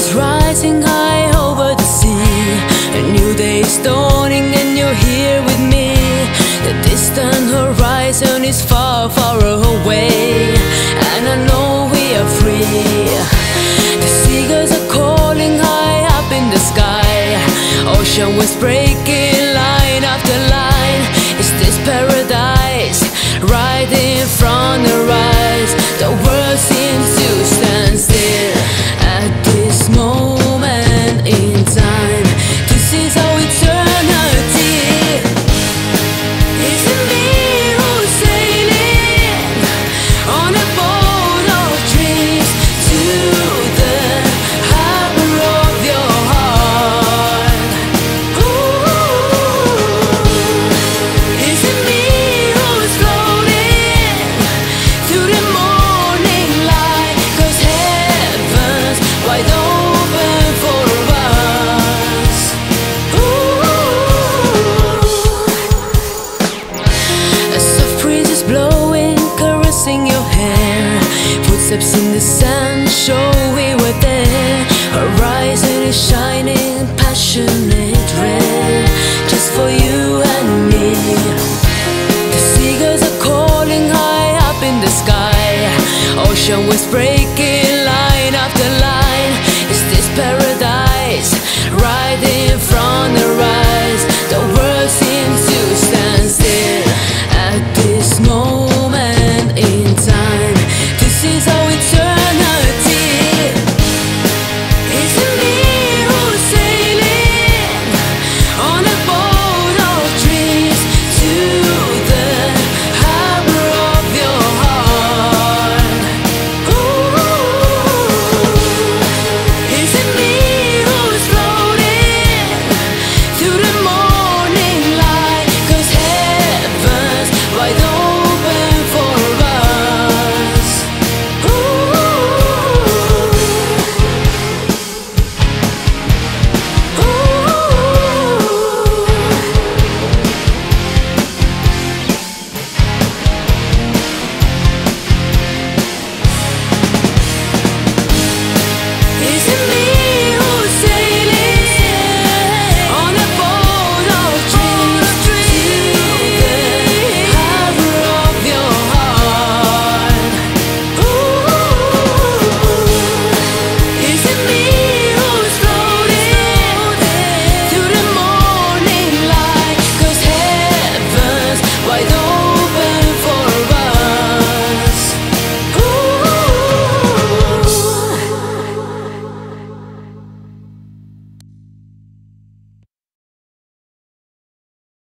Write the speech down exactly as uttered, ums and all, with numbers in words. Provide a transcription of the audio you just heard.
Rising high over the sea, a new day is dawning and you're here with me. The distant horizon is far, far away, and I know we are free. The seagulls are calling high up in the sky, ocean waves breaking line after line. Is this paradise right in front of us? The world seems to stand still at this moment in time. This is our eternity. Is it me who's sailing on a boat of dreams to the harbor of your heart? Ooh. Is it me who's floating through the morning light? 'Cause heaven's wide open for us. Ooh. A soft breeze is blowing, caressing your hair. Footsteps in the sand show we were there. Horizon is shining, passionate red, just for you and me. The seagulls are calling high up in the sky, ocean waves break